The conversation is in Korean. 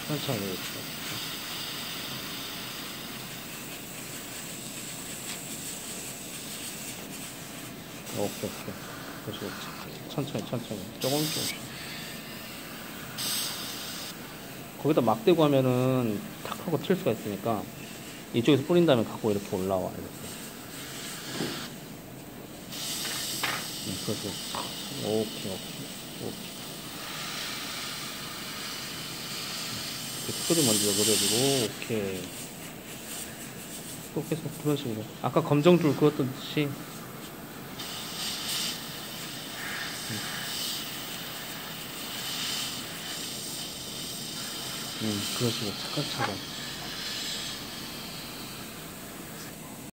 천천히 이렇게. 오케이, 오케이. 그렇지, 그렇지. 천천히, 천천히. 조금씩. 거기다 막 대고 하면은 탁 하고 튈 수가 있으니까 이쪽에서 뿌린 다음에 갖고 이렇게 올라와. 이렇게. 그렇지. 오케이, 오케이. 오케이. 소리 먼저 그려주고, 오케이. 또 계속 그런 식으로. 아까 검정줄 그었듯이. 그런 식으로 차근차근.